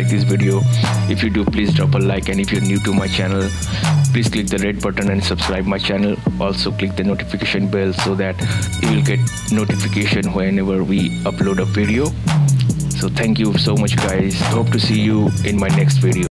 like this video. If you do, please drop a like, and if you're new to my channel, please click the red button and subscribe my channel. Also click the notification bell so that you will get notification whenever we upload a video. So thank you so much guys. Hope to see you in my next video.